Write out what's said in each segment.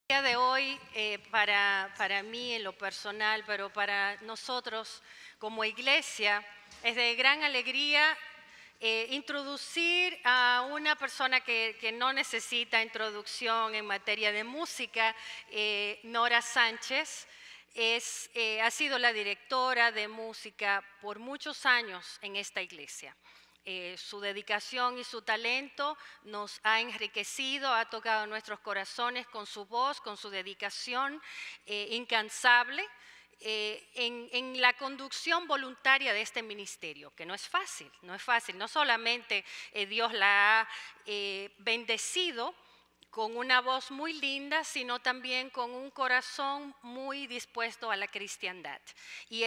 día de hoy, para mí en lo personal, pero para nosotros como iglesia, es de gran alegría introducir a una persona que no necesita introducción en materia de música, Nora Sánchez. Ha sido la directora de música por muchos años en esta iglesia. Su dedicación y su talento nos ha enriquecido, ha tocado nuestros corazones con su voz, con su dedicación incansable en la conducción voluntaria de este ministerio, que no es fácil, no solamente Dios la ha bendecido con una voz muy linda, sino también con un corazón muy dispuesto a la cristiandad. Y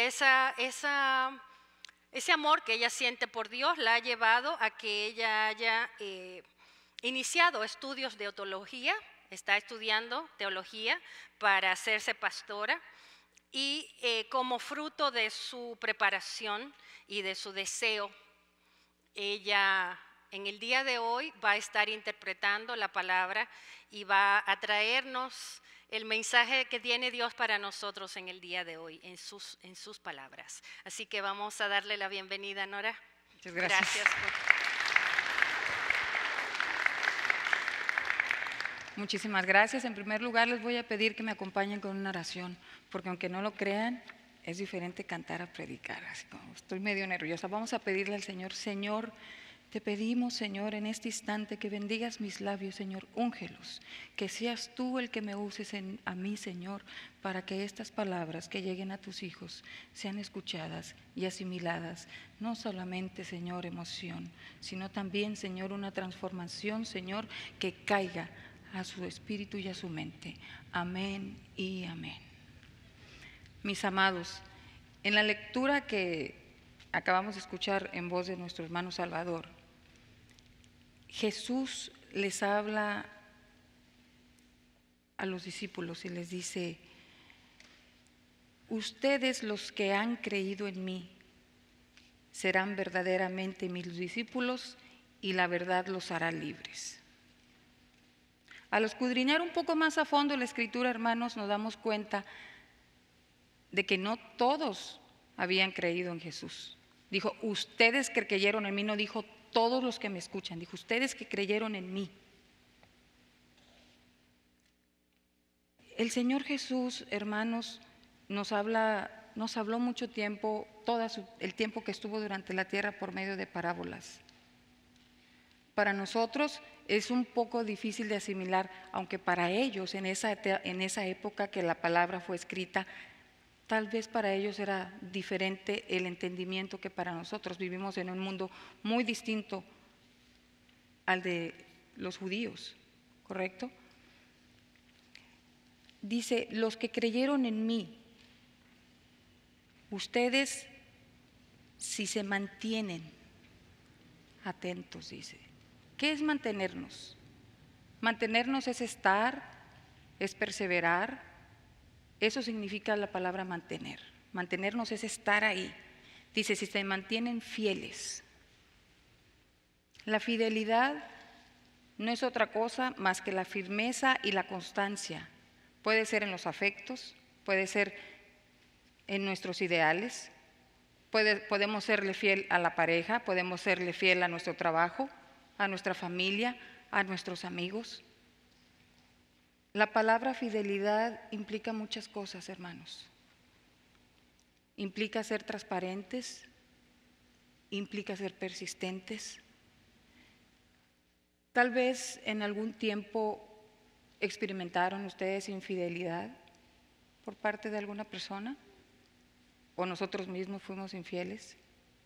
ese amor que ella siente por Dios la ha llevado a que ella haya iniciado estudios de teología, está estudiando teología para hacerse pastora y como fruto de su preparación y de su deseo, ella en el día de hoy va a estar interpretando la palabra y va a traernos el mensaje que tiene Dios para nosotros en el día de hoy, en sus palabras. Así que vamos a darle la bienvenida, Nora. Muchas gracias. Muchísimas gracias. En primer lugar, les voy a pedir que me acompañen con una oración, porque aunque no lo crean, es diferente cantar a predicar. Así como estoy medio nerviosa. Vamos a pedirle al Señor: Señor, te pedimos, Señor, en este instante que bendigas mis labios, Señor, úngelos, que seas tú el que me uses a mí, Señor, para que estas palabras que lleguen a tus hijos sean escuchadas y asimiladas, no solamente, Señor, emoción, sino también, Señor, una transformación, Señor, que caiga a su espíritu y a su mente. Amén y amén. Mis amados, en la lectura que acabamos de escuchar en voz de nuestro hermano Salvador, Jesús les habla a los discípulos y les dice: ustedes, los que han creído en mí, serán verdaderamente mis discípulos y la verdad los hará libres. Al escudriñar un poco más a fondo la Escritura, hermanos, nos damos cuenta de que no todos habían creído en Jesús. Dijo, ustedes que creyeron en mí, no dijo todos los que me escuchan, dijo ustedes que creyeron en mí. El Señor Jesús, hermanos, nos habló mucho tiempo, el tiempo que estuvo durante la tierra, por medio de parábolas. Para nosotros es un poco difícil de asimilar, aunque para ellos en esa época que la palabra fue escrita, tal vez para ellos era diferente el entendimiento que para nosotros. Vivimos en un mundo muy distinto al de los judíos, ¿correcto? Dice, los que creyeron en mí, ustedes, si se mantienen atentos, dice. ¿Qué es mantenernos? Mantenernos es estar, es perseverar. Eso significa la palabra mantener. Mantenernos es estar ahí. Dice, si se mantienen fieles. La fidelidad no es otra cosa más que la firmeza y la constancia. Puede ser en los afectos, puede ser en nuestros ideales, podemos serle fiel a la pareja, podemos serle fiel a nuestro trabajo, a nuestra familia, a nuestros amigos. La palabra fidelidad implica muchas cosas, hermanos. Implica ser transparentes, implica ser persistentes. Tal vez en algún tiempo experimentaron ustedes infidelidad por parte de alguna persona, o nosotros mismos fuimos infieles.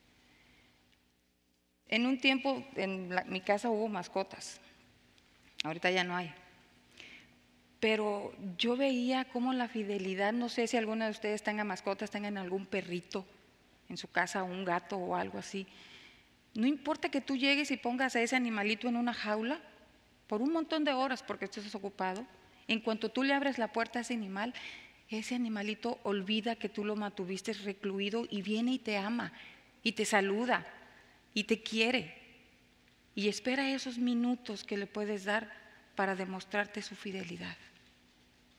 En un tiempo en mi casa hubo mascotas, ahorita ya no hay. Pero yo veía cómo la fidelidad, no sé si alguno de ustedes tenga mascotas, tengan algún perrito en su casa, un gato o algo así. No importa que tú llegues y pongas a ese animalito en una jaula por un montón de horas porque estés ocupado, en cuanto tú le abres la puerta a ese animalito olvida que tú lo mantuviste recluido y viene y te ama y te saluda y te quiere y espera esos minutos que le puedes dar para demostrarte su fidelidad.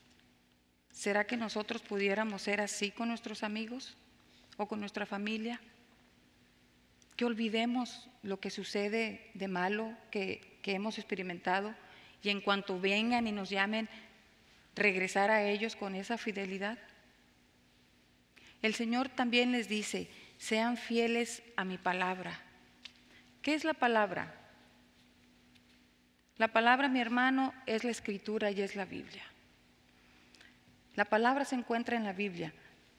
¿Será que nosotros pudiéramos ser así con nuestros amigos o con nuestra familia? Que olvidemos lo que sucede de malo que hemos experimentado y en cuanto vengan y nos llamen, regresar a ellos con esa fidelidad. El Señor también les dice, sean fieles a mi palabra. ¿Qué es la palabra? La palabra, mi hermano, es la Escritura y es la Biblia. La palabra se encuentra en la Biblia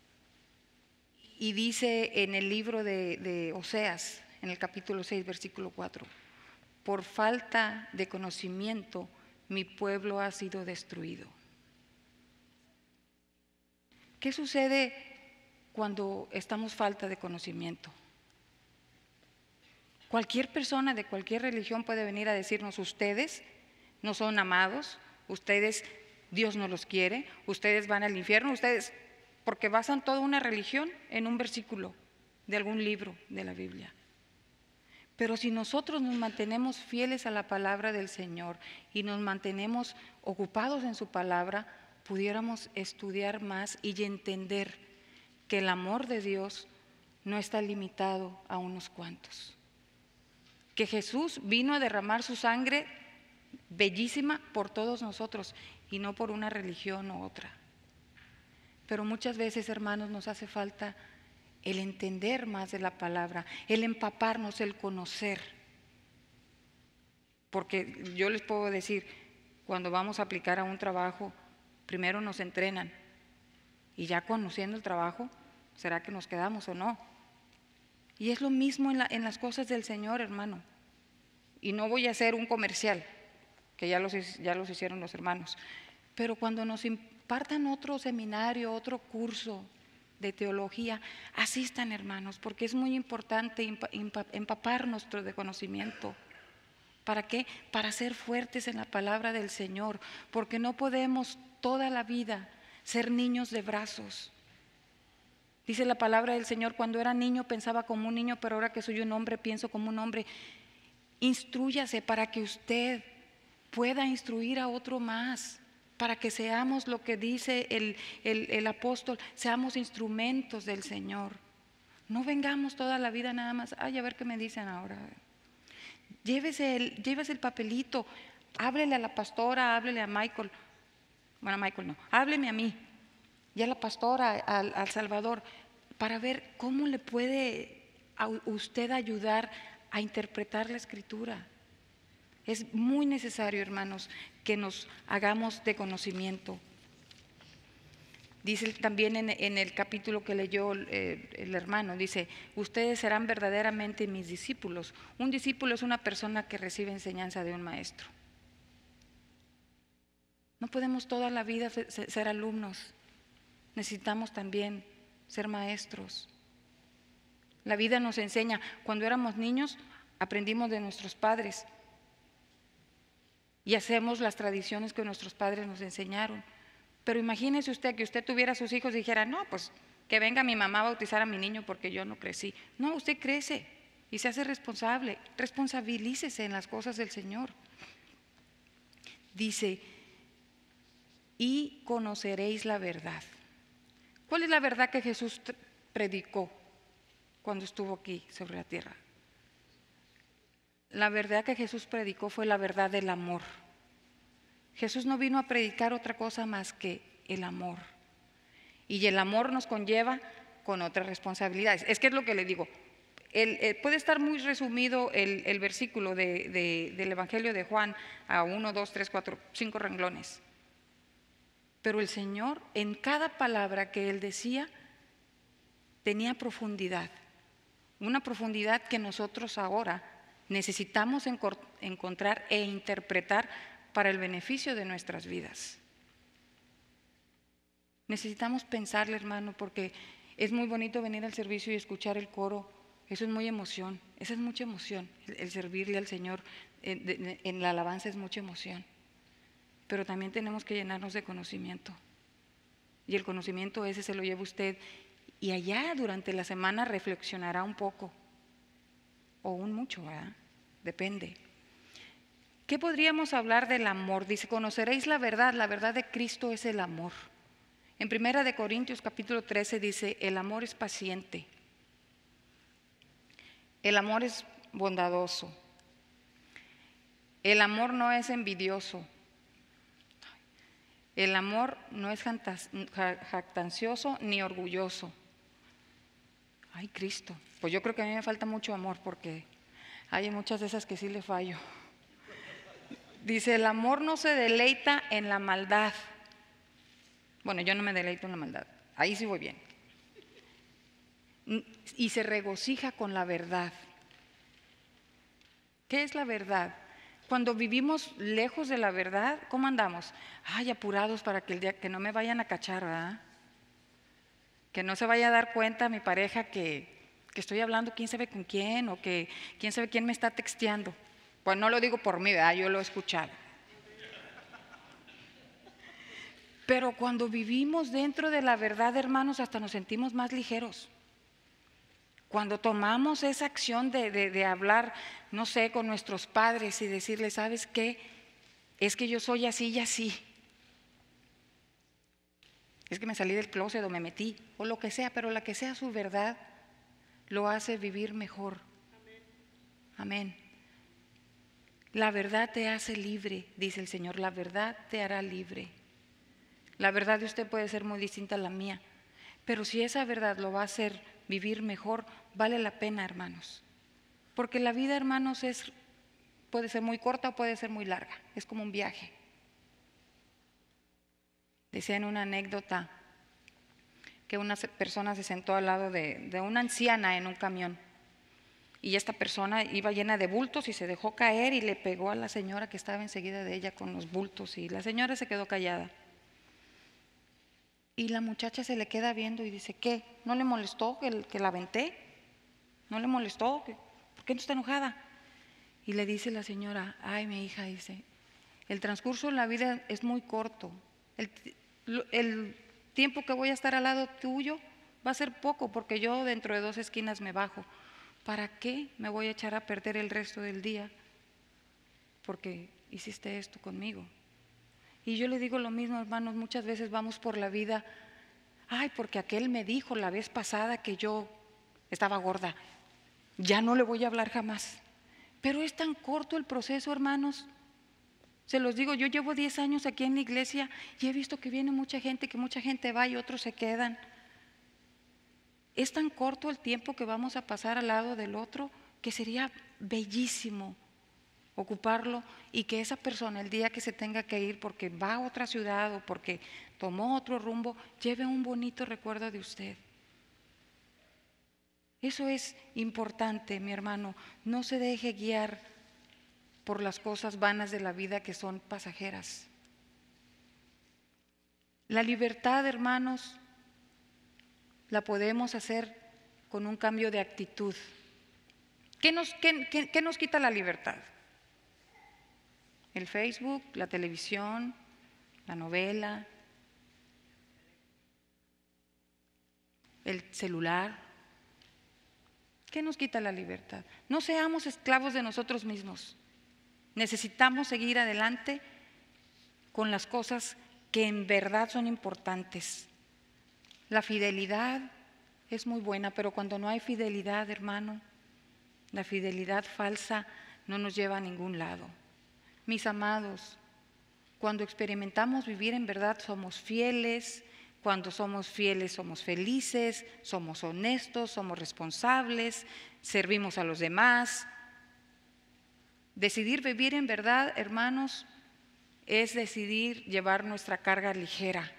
y dice en el libro de Oseas, en el capítulo 6, versículo 4, por falta de conocimiento mi pueblo ha sido destruido. ¿Qué sucede cuando estamos falta de conocimiento? Cualquier persona de cualquier religión puede venir a decirnos, ustedes no son amados, ustedes, Dios no los quiere, ustedes van al infierno, ustedes, porque basan toda una religión en un versículo de algún libro de la Biblia. Pero si nosotros nos mantenemos fieles a la palabra del Señor y nos mantenemos ocupados en su palabra, pudiéramos estudiar más y entender que el amor de Dios no está limitado a unos cuantos. Que Jesús vino a derramar su sangre bellísima por todos nosotros y no por una religión u otra. Pero muchas veces, hermanos, nos hace falta el entender más de la palabra, el empaparnos, el conocer. Porque yo les puedo decir, cuando vamos a aplicar a un trabajo, primero nos entrenan y ya conociendo el trabajo, ¿será que nos quedamos o no? Y es lo mismo en las cosas del Señor, hermano. Y no voy a hacer un comercial, que ya los hicieron los hermanos, pero cuando nos impartan otro seminario, otro curso de teología, asistan, hermanos, porque es muy importante empaparnos de conocimiento. ¿Para qué? Para ser fuertes en la palabra del Señor, porque no podemos toda la vida ser niños de brazos. Dice la palabra del Señor, cuando era niño pensaba como un niño, pero ahora que soy un hombre pienso como un hombre. Instrúyase para que usted pueda instruir a otro más, para que seamos lo que dice el apóstol, seamos instrumentos del Señor. No vengamos toda la vida nada más, ay, a ver qué me dicen ahora. Llévese el papelito, háblele a la pastora, háblele a Michael. Bueno, a Michael no, hábleme a mí y a la pastora, al Salvador, para ver cómo le puede a usted ayudar a interpretar la Escritura. Es muy necesario, hermanos, que nos hagamos de conocimiento. Dice también en el capítulo que leyó el hermano, dice, ustedes serán verdaderamente mis discípulos. Un discípulo es una persona que recibe enseñanza de un maestro. No podemos toda la vida ser alumnos, necesitamos también ser maestros. La vida nos enseña, cuando éramos niños aprendimos de nuestros padres y hacemos las tradiciones que nuestros padres nos enseñaron. Pero imagínese usted que usted tuviera a sus hijos y dijera, no, pues que venga mi mamá a bautizar a mi niño porque yo no crecí. No, usted crece y se hace responsable, responsabilícese en las cosas del Señor. Dice, y conoceréis la verdad. ¿Cuál es la verdad que Jesús predicó cuando estuvo aquí sobre la tierra? La verdad que Jesús predicó fue la verdad del amor. Jesús no vino a predicar otra cosa más que el amor. Y el amor nos conlleva con otras responsabilidades. Es que es lo que le digo. Puede estar muy resumido el versículo del Evangelio de Juan a 1, 2, 3, 4, 5 renglones. Pero el Señor, en cada palabra que Él decía, tenía profundidad. Una profundidad que nosotros ahora necesitamos encontrar e interpretar para el beneficio de nuestras vidas. Necesitamos pensarle, hermano, porque es muy bonito venir al servicio y escuchar el coro. Eso es muy emoción, esa es mucha emoción. El servirle al Señor en la alabanza es mucha emoción. Pero también tenemos que llenarnos de conocimiento. Y el conocimiento ese se lo lleva usted y allá durante la semana reflexionará un poco. O un mucho, ¿verdad? Depende. ¿Qué podríamos hablar del amor? Dice, conoceréis la verdad de Cristo es el amor. En 1 de Corintios capítulo 13 dice, el amor es paciente, el amor es bondadoso, el amor no es envidioso, el amor no es jactancioso ni orgulloso. Ay, Cristo, pues yo creo que a mí me falta mucho amor porque hay muchas de esas que sí le fallo. Dice, el amor no se deleita en la maldad. Bueno, yo no me deleito en la maldad, ahí sí voy bien. Y se regocija con la verdad. ¿Qué es la verdad? Cuando vivimos lejos de la verdad, ¿cómo andamos? Ay, apurados para que el día que no me vayan a cachar, ¿verdad? Que no se vaya a dar cuenta mi pareja que estoy hablando quién sabe con quién o que quién sabe quién me está texteando. Pues no lo digo por mí, ¿verdad? Yo lo he escuchado. Pero cuando vivimos dentro de la verdad, hermanos, hasta nos sentimos más ligeros. Cuando tomamos esa acción de hablar, no sé, con nuestros padres y decirles, ¿sabes qué? Es que yo soy así y así. Es que me salí del closet o me metí, o lo que sea, pero la que sea su verdad, lo hace vivir mejor. Amén. La verdad te hace libre, dice el Señor, la verdad te hará libre. La verdad de usted puede ser muy distinta a la mía, pero si esa verdad lo va a hacer vivir mejor, vale la pena, hermanos. Porque la vida, hermanos, puede ser muy corta o puede ser muy larga, es como un viaje. Decía en una anécdota que una persona se sentó al lado de una anciana en un camión y esta persona iba llena de bultos y se dejó caer y le pegó a la señora que estaba enseguida de ella con los bultos y la señora se quedó callada. Y la muchacha se le queda viendo y dice, ¿qué? ¿No le molestó que la aventé? ¿No le molestó? ¿Por qué no está enojada? Y le dice la señora, ay, mi hija, dice, el transcurso de la vida es muy corto. El tiempo que voy a estar al lado tuyo va a ser poco porque yo dentro de 2 esquinas me bajo. ¿Para qué me voy a echar a perder el resto del día? Porque hiciste esto conmigo. Y yo le digo lo mismo, hermanos, muchas veces vamos por la vida, ay, porque aquel me dijo la vez pasada que yo estaba gorda, ya no le voy a hablar jamás. Pero es tan corto el proceso, hermanos. Se los digo, yo llevo 10 años aquí en la iglesia y he visto que viene mucha gente, que mucha gente va y otros se quedan. Es tan corto el tiempo que vamos a pasar al lado del otro que sería bellísimo ocuparlo y que esa persona el día que se tenga que ir porque va a otra ciudad o porque tomó otro rumbo, lleve un bonito recuerdo de usted. Eso es importante, mi hermano. No se deje guiar por las cosas vanas de la vida que son pasajeras. La libertad, hermanos, la podemos hacer con un cambio de actitud. ¿Qué nos quita la libertad? El Facebook, la televisión, la novela, el celular. ¿Qué nos quita la libertad? No seamos esclavos de nosotros mismos. Necesitamos seguir adelante con las cosas que en verdad son importantes. La fidelidad es muy buena, pero cuando no hay fidelidad, hermano, la fidelidad falsa no nos lleva a ningún lado. Mis amados, cuando experimentamos vivir en verdad somos fieles, cuando somos fieles somos felices, somos honestos, somos responsables, servimos a los demás. Decidir vivir en verdad, hermanos, es decidir llevar nuestra carga ligera.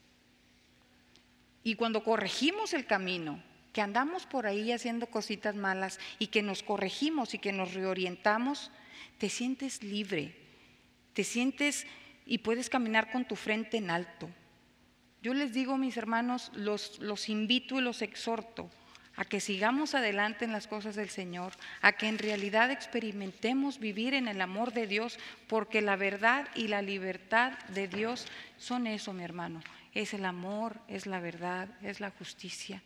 Y cuando corregimos el camino, que andamos por ahí haciendo cositas malas y que nos corregimos y que nos reorientamos, te sientes libre, te sientes y puedes caminar con tu frente en alto. Yo les digo, mis hermanos, los invito y los exhorto a que sigamos adelante en las cosas del Señor, a que en realidad experimentemos vivir en el amor de Dios, porque la verdad y la libertad de Dios son eso, mi hermano. Es el amor, es la verdad, es la justicia.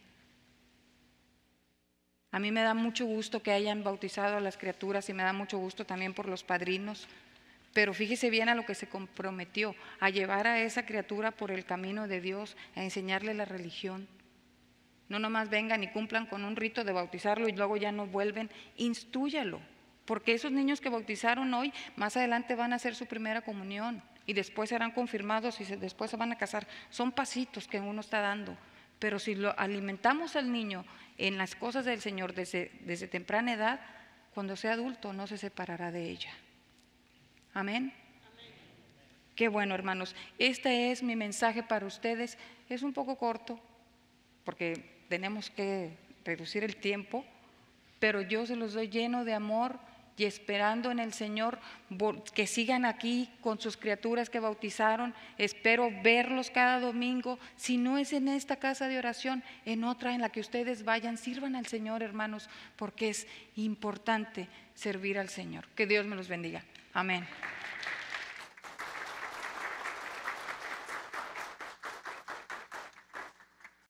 A mí me da mucho gusto que hayan bautizado a las criaturas y me da mucho gusto también por los padrinos, Pero fíjese bien a lo que se comprometió, a llevar a esa criatura por el camino de Dios, a enseñarle la religión. No nomás vengan y cumplan con un rito de bautizarlo y luego ya no vuelven, instrúyalo. Porque esos niños que bautizaron hoy, más adelante van a hacer su primera comunión y después serán confirmados y después se van a casar. Son pasitos que uno está dando. Pero si lo alimentamos al niño en las cosas del Señor desde temprana edad, cuando sea adulto no se separará de ella. Amén. Qué bueno, hermanos. Este es mi mensaje para ustedes. Es un poco corto porque tenemos que reducir el tiempo, pero yo se los doy lleno de amor y esperando en el Señor que sigan aquí con sus criaturas que bautizaron. Espero verlos cada domingo. Si no es en esta casa de oración, en otra en la que ustedes vayan, sirvan al Señor, hermanos, porque es importante servir al Señor. Que Dios me los bendiga. Amén.